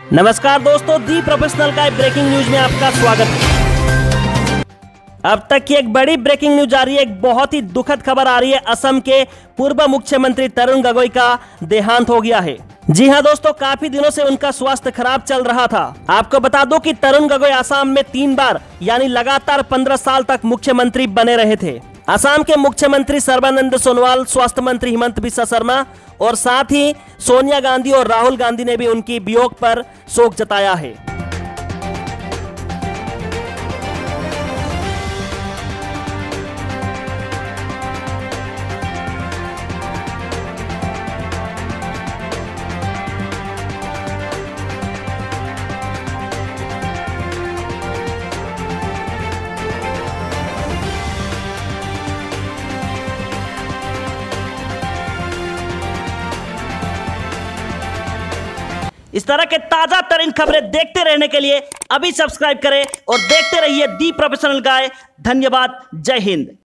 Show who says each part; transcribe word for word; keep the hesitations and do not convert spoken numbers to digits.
Speaker 1: नमस्कार दोस्तों, the professional का ब्रेकिंग न्यूज में आपका स्वागत है। अब तक की एक बड़ी ब्रेकिंग न्यूज आ रही है। एक बहुत ही दुखद खबर आ रही है। असम के पूर्व मुख्यमंत्री तरुण गोगोई का देहांत हो गया है। जी हां दोस्तों, काफी दिनों से उनका स्वास्थ्य खराब चल रहा था। आपको बता दो कि तरुण गोगोई असम में तीन बार यानी लगातार पंद्रह साल तक मुख्यमंत्री बने रहे थे। असम के मुख्यमंत्री सर्बानंद सोनोवाल, स्वास्थ्य मंत्री हिमंत बिस्वा शर्मा और साथ ही सोनिया गांधी और राहुल गांधी ने भी उनकी वियोग पर शोक जताया है। इस तरह के ताजा तरीन खबरें देखते रहने के लिए अभी सब्सक्राइब करें और देखते रहिए दी प्रोफेशनल गाय। धन्यवाद। जय हिंद।